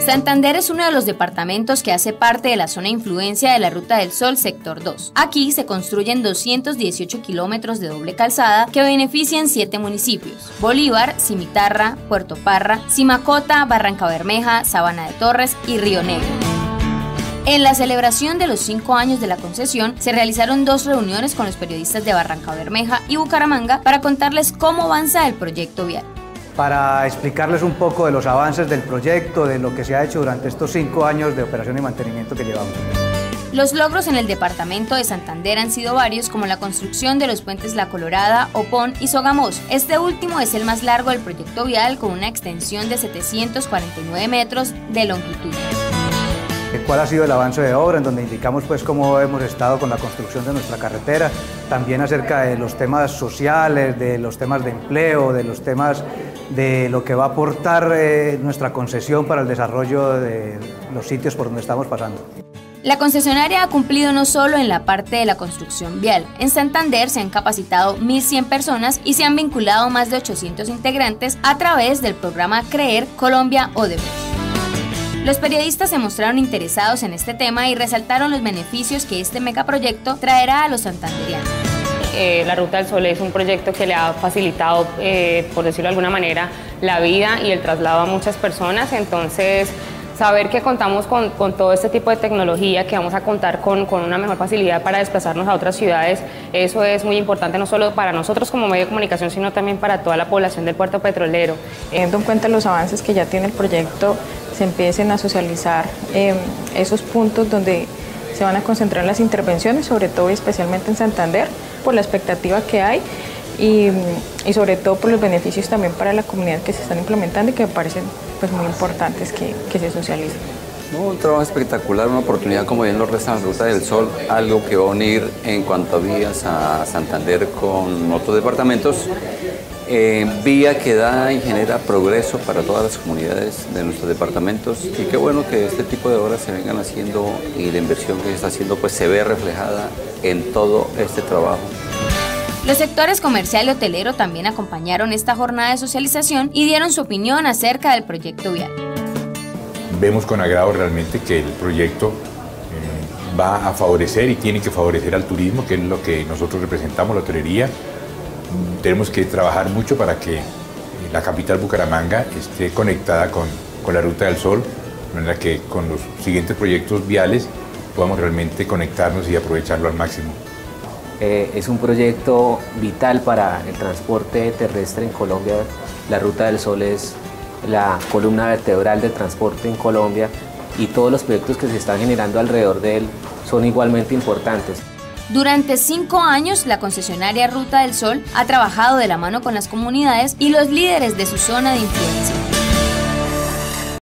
Santander es uno de los departamentos que hace parte de la zona de influencia de la Ruta del Sol Sector 2. Aquí se construyen 218 kilómetros de doble calzada que benefician 7 municipios: Bolívar, Cimitarra, Puerto Parra, Simacota, Barrancabermeja, Sabana de Torres y Río Negro. En la celebración de los 5 años de la concesión, se realizaron 2 reuniones con los periodistas de Barrancabermeja y Bucaramanga para contarles cómo avanza el proyecto vial. Para explicarles un poco de los avances del proyecto, de lo que se ha hecho durante estos 5 años de operación y mantenimiento que llevamos. Los logros en el departamento de Santander han sido varios, como la construcción de los puentes La Colorada, Opón y Sogamoso. Este último es el más largo del proyecto vial, con una extensión de 749 metros de longitud. ¿Cuál ha sido el avance de obra? En donde indicamos pues cómo hemos estado con la construcción de nuestra carretera, también acerca de los temas sociales, de los temas de empleo, de los temas de lo que va a aportar nuestra concesión para el desarrollo de los sitios por donde estamos pasando. La concesionaria ha cumplido no solo en la parte de la construcción vial. En Santander se han capacitado 1.100 personas y se han vinculado más de 800 integrantes a través del programa CREER Colombia Odebrecht. Los periodistas se mostraron interesados en este tema y resaltaron los beneficios que este megaproyecto traerá a los santanderianos. La Ruta del Sol es un proyecto que le ha facilitado, por decirlo de alguna manera, la vida y el traslado a muchas personas. Entonces, saber que contamos con todo este tipo de tecnología, que vamos a contar con una mejor facilidad para desplazarnos a otras ciudades, eso es muy importante no solo para nosotros como medio de comunicación, sino también para toda la población del puerto petrolero. Teniendo en cuenta los avances que ya tiene el proyecto, se empiecen a socializar esos puntos donde se van a concentrar las intervenciones, sobre todo y especialmente en Santander, por la expectativa que hay y sobre todo por los beneficios también para la comunidad que se están implementando y que me parecen pues, muy importantes que se socialicen. Un trabajo espectacular, una oportunidad, como bien lo resta la Ruta del Sol, algo que va a unir en cuanto a vías a Santander con otros departamentos, vía que da y genera progreso para todas las comunidades de nuestros departamentos, y qué bueno que este tipo de obras se vengan haciendo y la inversión que se está haciendo pues se ve reflejada en todo este trabajo. Los sectores comercial y hotelero también acompañaron esta jornada de socialización y dieron su opinión acerca del proyecto vial. Vemos con agrado realmente que el proyecto va a favorecer y tiene que favorecer al turismo, que es lo que nosotros representamos, la hotelería. Tenemos que trabajar mucho para que la capital Bucaramanga esté conectada con la Ruta del Sol, de manera que con los siguientes proyectos viales podamos realmente conectarnos y aprovecharlo al máximo. Es un proyecto vital para el transporte terrestre en Colombia. La Ruta del Sol es la columna vertebral del transporte en Colombia y todos los proyectos que se están generando alrededor de él son igualmente importantes. Durante 5 años, la concesionaria Ruta del Sol ha trabajado de la mano con las comunidades y los líderes de su zona de influencia.